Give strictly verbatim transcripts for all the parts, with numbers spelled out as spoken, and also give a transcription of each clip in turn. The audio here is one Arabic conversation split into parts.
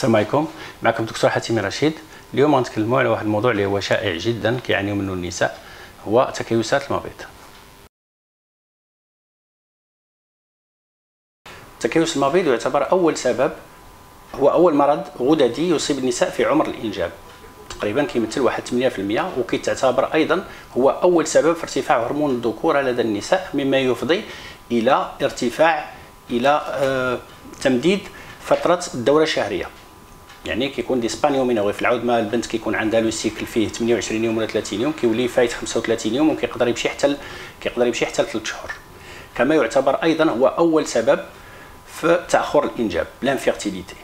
السلام عليكم. معكم دكتور حاتمي رشيد. اليوم غنتكلموا على واحد الموضوع اللي هو شائع جدا كيعانيو منه النساء، هو تكيسات المبيض. تكيس المبيض يعتبر اول سبب، هو اول مرض غددي يصيب النساء في عمر الانجاب، تقريبا كيمثل واحد ثمانية بالمئة، وكيتعتبر ايضا هو اول سبب في ارتفاع هرمون الذكوره لدى النساء، مما يفضي الى ارتفاع الى آه تمديد فتره الدوره الشهريه. يعني كيكون دي سبانيومينوري في العود ما البنت كيكون عندها لو سيكل فيه ثمانية وعشرين يوم ولا ثلاثين يوم، كيولي فايت خمسة وثلاثين يوم، وكيقدر يمشي حتى كيقدر يمشي حتى ثلاث شهور. كما يعتبر ايضا هو اول سبب في تاخر الانجاب، لانفيرتيليتي.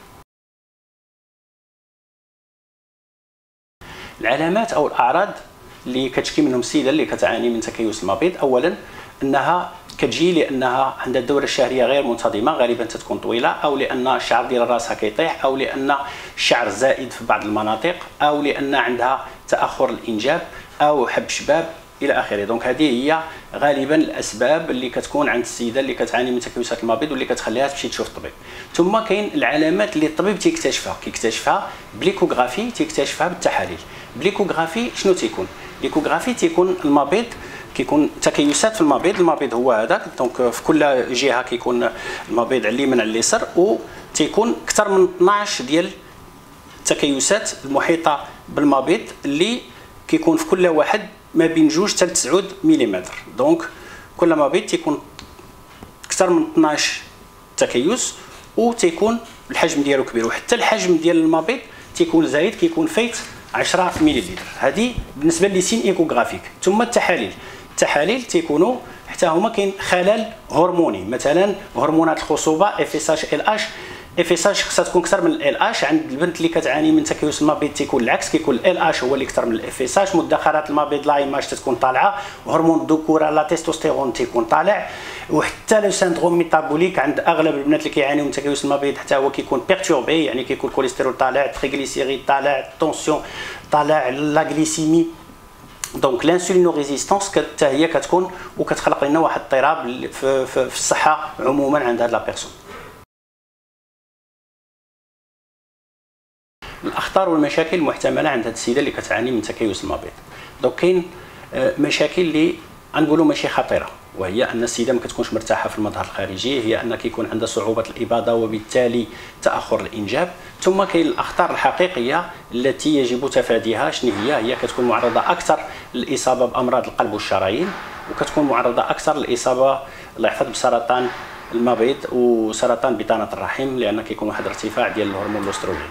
العلامات او الاعراض اللي كتشكي منهم السيده اللي كتعاني من تكيس المبيض، اولا انها كتجي لانها عندها الدوره الشهريه غير منتظمه، غالبا تتكون طويله، او لان الشعر ديال راسها كيطيح، او لان الشعر زائد في بعض المناطق، او لان عندها تاخر الانجاب، او حب شباب الى اخره. دونك هذه هي غالبا الاسباب اللي كتكون عند السيده اللي كتعاني من تكيسات المبيض واللي كتخليها تمشي تشوف الطبيب. ثم كاين العلامات اللي الطبيب تيكتشفها كيكتشفها بليكوغرافي، تيكتشفها بالتحاليل. بليكوغرافي شنو تيكون؟ ليكوغرافي تيكون المبيض كيكون تكيسات في المبيض، المبيض هو هذاك، دونك في كل جهه كيكون المبيض على اليمين على اليسار، و تيكون اكثر من اثناش ديال التكيسات المحيطه بالمبيض اللي كيكون في كل واحد ما بين جوج حتى تسعة ملم. دونك كل مبيض تيكون اكثر من اثناش تكيس، و تيكون الحجم ديالو كبير، وحتى الحجم ديال المبيض تيكون زايد، كيكون فايت عشرة مليلتر. هذه بالنسبه لي سين ايكوغرافيك. ثم التحاليل، التحاليل تيكونوا حتى هما كاين خلل هرموني، مثلا هرمونات الخصوبه اف اس اش ال اش. اف اس اش خصها تكون اكثر من ال اش. عند البنت اللي كتعاني من تكيس المبيض تيكون العكس، كيكون ال اش هو اللي اكثر من الاف اس اش. مدخرات المبيض لا ايماج تكون طالعه، وهرمون الذكوره لا تستوستيرون تيكون طالع، وحتى لو سيندروم ميتابوليك عند اغلب البنات اللي كيعانيو من تكيس المبيض حتى هو كيكون بيرتوربي، يعني كيكون الكوليسترول طالع، التريغليسيريد طالع، الطونسيون طالع، لا غليسيمي. دونك لانسولينو ريزيستانس حتى هي كتكون وكتخلق لنا واحد اضطراب في, في, في الصحه عموما عند هاد لا بيرسون. الاخطار والمشاكل المحتمله عند هاد السيده اللي كتعاني من تكيس المبيض. دونك كاين مشاكل اللي غنقولوا ماشي خطيره، وهي ان السيده ما كتكونش مرتاحه في المظهر الخارجي، هي ان كيكون عندها صعوبه الاباضه وبالتالي تاخر الانجاب. ثم كاين الاخطار الحقيقيه التي يجب تفاديها. شنو هي؟ هي كتكون معرضه اكثر للاصابه بامراض القلب والشرايين، وكتكون معرضه اكثر للاصابه الله يحفظ بسرطان المبيض وسرطان بطانه الرحم، لان كيكون واحد ارتفاع ديال الهرمون الاستروجين.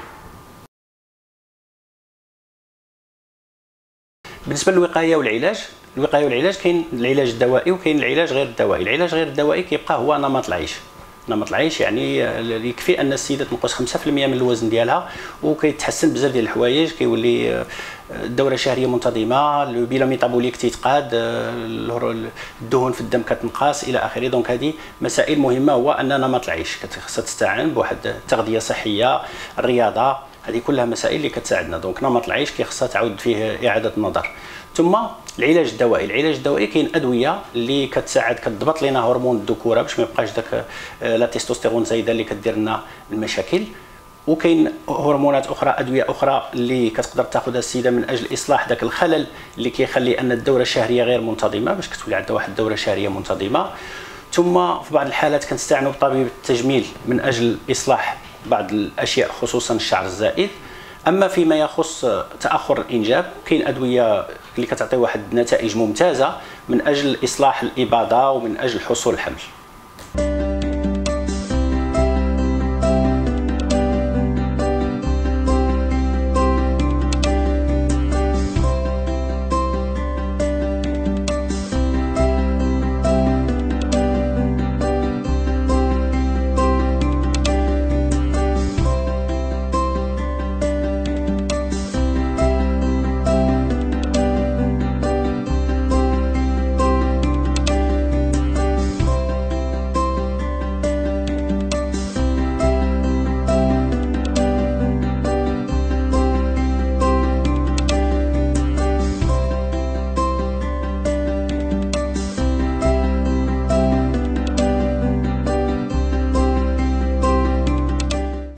بالنسبه للوقايه والعلاج، الوقايه والعلاج كاين العلاج الدوائي وكاين العلاج غير الدوائي. العلاج غير الدوائي كيبقى هو نمط العيش. نمط العيش يعني يكفي ان السيده تنقص خمسة بالمئة من الوزن ديالها، وكيتحسن بزاف ديال الحوايج، كيولي الدوره الشهريه منتظمه، البيلا ميتابوليك تيتقاد، الدهون في الدم كتنقص الى اخره. دونك هذه مسائل مهمه، هو ان نمط العيش خصها تستعان بواحد التغذيه صحيه، الرياضه، هذه كلها مسائل اللي كتساعدنا. دونك نمط العيش كيخصها تعود فيه اعاده النظر. ثم العلاج الدوائي، العلاج الدوائي كاين ادويه اللي كتساعد كتضبط لنا هرمون الذكوره باش ما يبقاش داك لا تستوستيرون زايده اللي كدير لنا المشاكل. وكاين هرمونات اخرى، ادويه اخرى اللي كتقدر تاخذها السيده من اجل اصلاح داك الخلل اللي كيخلي ان الدوره الشهريه غير منتظمه، باش كتولي عندها واحد الدوره شهريه منتظمه. ثم في بعض الحالات كنستعينوا بطبيب التجميل من اجل اصلاح بعض الاشياء خصوصا الشعر الزائد. اما فيما يخص تاخر الانجاب كاين ادويه اللي كتعطي واحد النتائج ممتازه من اجل اصلاح الاباضه ومن اجل حصول الحمل.